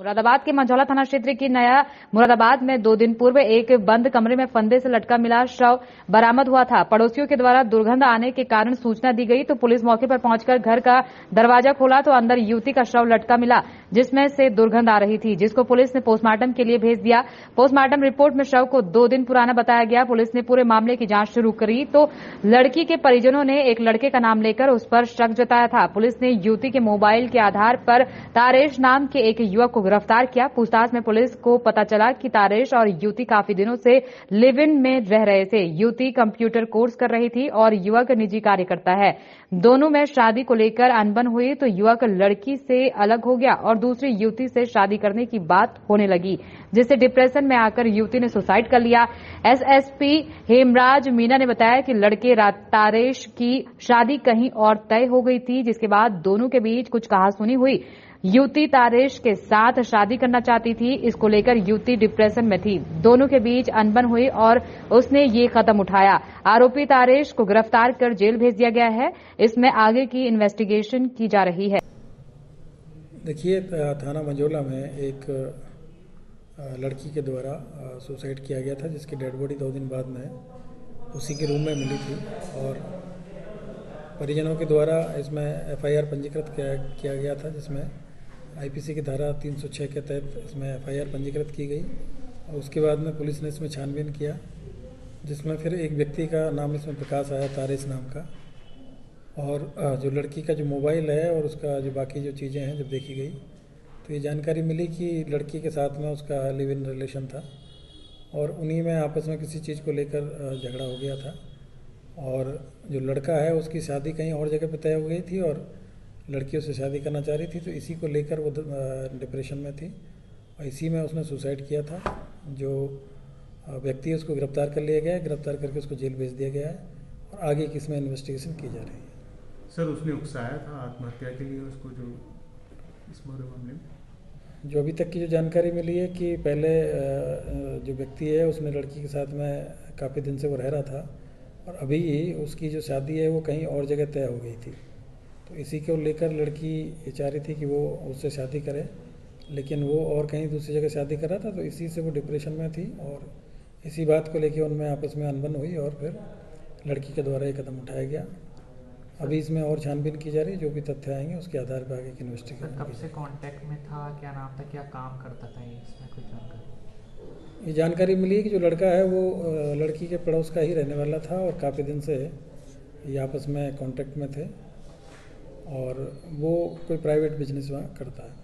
मुरादाबाद के मंझौला थाना क्षेत्र की नया मुरादाबाद में 2 दिन पूर्व एक बंद कमरे में फंदे से लटका मिला शव बरामद हुआ था। पड़ोसियों के द्वारा दुर्गंध आने के कारण सूचना दी गई तो पुलिस मौके पर पहुंचकर घर का दरवाजा खोला तो अंदर युवती का शव लटका मिला, जिसमें से दुर्गंध आ रही थी, जिसको पुलिस ने पोस्टमार्टम के लिए भेज दिया। पोस्टमार्टम रिपोर्ट में शव को 2 दिन पुराना बताया गया। पुलिस ने पूरे मामले की जांच शुरू करी तो लड़की के परिजनों ने एक लड़के का नाम लेकर उस पर शक जताया था। पुलिस ने युवती के मोबाइल के आधार पर तारेश नाम के एक युवक को गिरफ्तार किया। पूछताछ में पुलिस को पता चला कि तारेश और युवती काफी दिनों से लिव इन में रह रहे थे। युवती कंप्यूटर कोर्स कर रही थी और युवक निजी कार्यकर्ता है। दोनों में शादी को लेकर अनबन हुई तो युवक लड़की से अलग हो गया और दूसरी युवती से शादी करने की बात होने लगी, जिससे डिप्रेशन में आकर युवती ने सुसाइड कर लिया। एसएसपी हेमराज मीना ने बताया कि लड़के तारेश की शादी कहीं और तय हो गई थी, जिसके बाद दोनों के बीच कुछ कहासुनी हुई। युवती तारेश के साथ शादी करना चाहती थी, इसको लेकर युवती डिप्रेशन में थी। दोनों के बीच अनबन हुई और उसने ये कदम उठाया। आरोपी तारेश को गिरफ्तार कर जेल भेज दिया गया है। इसमें आगे की इन्वेस्टिगेशन की जा रही है। देखिए, थाना मंझौला में एक लड़की के द्वारा सुसाइड किया गया था, जिसकी डेड बॉडी 2 दिन बाद में उसी के रूम में मिली थी और परिजनों के द्वारा इसमें एफआईआर पंजीकृत किया गया था, जिसमें आईपीसी की धारा 306 के तहत इसमें एफआईआर पंजीकृत की गई और उसके बाद में पुलिस ने इसमें छानबीन किया, जिसमें फिर एक व्यक्ति का नाम इसमें प्रकाश आया, तारेश नाम का। और जो लड़की का जो मोबाइल है और उसका जो बाकी जो चीज़ें हैं जब देखी गई तो ये जानकारी मिली कि लड़की के साथ में उसका लिव इन रिलेशन था और उन्हीं में आपस में किसी चीज़ को लेकर झगड़ा हो गया था और जो लड़का है उसकी शादी कहीं और जगह पर तय हो गई थी और लड़की उससे शादी करना चाह रही थी, तो इसी को लेकर वो डिप्रेशन में थी और इसी में उसने सुसाइड किया था। जो व्यक्ति है उसको गिरफ्तार कर लिया गया है, गिरफ्तार करके उसको जेल भेज दिया गया है और आगे की इसमें इन्वेस्टिगेशन की जा रही है। सर, उसने उकसाया था आत्महत्या के लिए उसको, जो इस मामले में जो अभी तक की जो जानकारी मिली है कि पहले जो व्यक्ति है उसने लड़की के साथ में काफ़ी दिन से वो रह रहा था और अभी उसकी जो शादी है वो कहीं और जगह तय हो गई थी, तो इसी को लेकर लड़की ये चाह रही थी कि वो उससे शादी करे, लेकिन वो और कहीं दूसरी जगह शादी कर रहा था, तो इसी से वो डिप्रेशन में थी और इसी बात को लेकर उनमें आपस में अनबन हुई और फिर लड़की के द्वारा ये कदम उठाया गया। अभी इसमें और छानबीन की जा रही है, जो भी तथ्य आएंगे उसके आधार पर आगे की इन्वेस्टिगेशन। कब से कांटेक्ट में था, क्या नाम था, क्या काम करता था, इसमें कुछ जानकारी? ये जानकारी मिली है कि जो लड़का है वो लड़की के पड़ोस का ही रहने वाला था और काफ़ी दिन से ये आपस में कांटेक्ट में थे और वो कोई प्राइवेट बिजनेस वहाँ करता है।